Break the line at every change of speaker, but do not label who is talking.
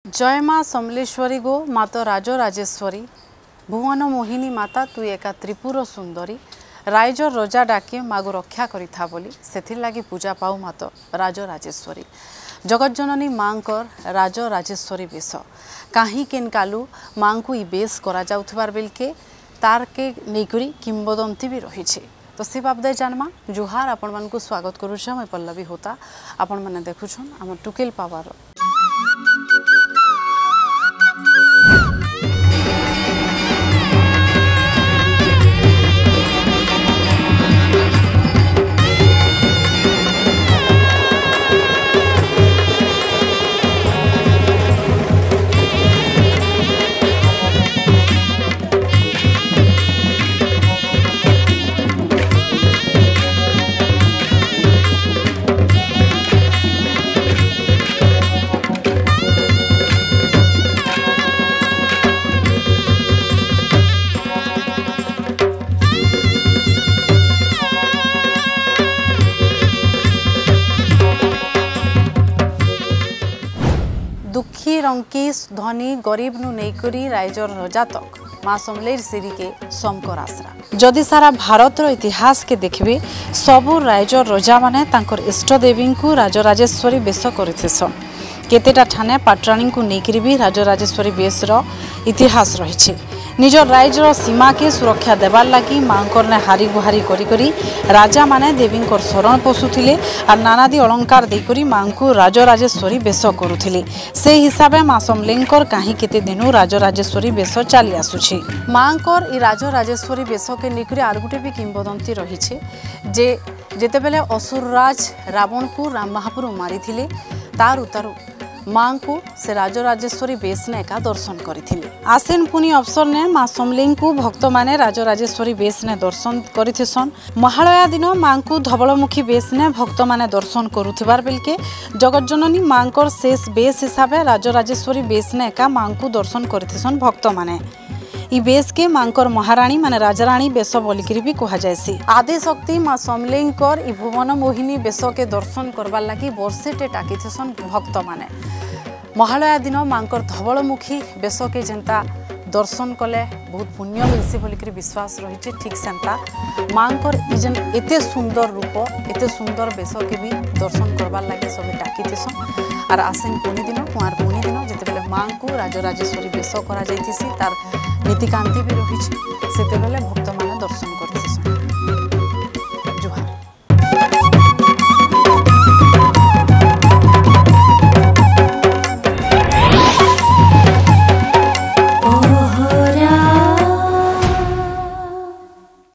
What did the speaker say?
जय माँ समलेश्वरी गो माता राजराजेश्वरी भुवन मोहिनी माता तु एका त्रिपुर सुंदरी राइजर रजा डाके मागो रक्षा करिथा बोली सेथिर लागी पूजा पाऊ माता राजराजेश्वरी जगज्जननी मांकर राजराजेश्वरी बेश काहीं केन कालू मां को ई बेश करा जाउथबार बेलके तार के नेकरी किंबदंती भी रही तो से बाबदे जानमा जुहार आपण मन को स्वागत करूछ मैं पल्लवी होता आपण माने देखुछन हम टुकेल पावर दुखी रंकी धनी गरीब नु नेकरी राइजर रजा तक माँ समलेर सिरी के समकर आसरा जदि सारा भारत रो इतिहास के देखबे सबु राइजर रजा माने तांकर इष्ट देवी को राजराजेश्वरी बेश करिथिसन केतेटा ठाने पाटराणी को नेकरी भी राजराजेश्वरी बेश रो इतिहास रहिछि निजर राइजर सीमा के सुरक्षा देवार लगी मांकर ने हारी गुहारी करी करी राजा माने देवी शरण पशुथिले और नानादी अलंकार देकरी मां को राजराजेश्वरी बेश करुथिले से हिसाबे मां समलेंकर काहे केते दिनु राजराजेश्वरी बेश चली आसुछि मांकर ई राजराजेश्वरी बेश के निकरी आर गुटे भी किंबदंती रहिछि जे जेतेबेले असुरराज रावण को राम महापुर मारिथिले तार उतारू मां को से राजराजेश्वरी बेश ने एका दर्शन करथिले आसीन पुनी अवसर ने मां समलें को भक्त माने राजराजेश्वरी बेश ने दर्शन करिथिसन महालया दिन मां को धवलमुखी बेश ने भक्त माने दर्शन करुथिबार बेलके जगज्जननी मांकर शेष बेश हिसाबे राजराजेश्वरी बेश ने एका मां को दर्शन करिथिसन भक्त माने ई बेश के मांकर महाराणी माने राजाराणी बेश बोलिकरी भी कहा जायसी आदि शक्ति मां समलेंकर ई भुवन मोहिनी बेश के दर्शन करबार लागि वर्षेटे टाकिथिसन भक्त माने महालया दिन मांकर धवलमुखी बेश के जेंता दर्शन कले बहुत पुण्य मिलसी बोलिकरी विश्वास रही ठीक सेंता मांकर इजन एते सुंदर रूप एते सुंदर बेश के भी दर्शन करबार लागि सब टाकिथिसन और आसिन पुनी दिन कुआर पुनी दिन जेतेबेले मां को राजराजेश्वरी बेश करा जायतिसी तार नीतिकांति भी रही से भक्त माने दर्शन करथिसन।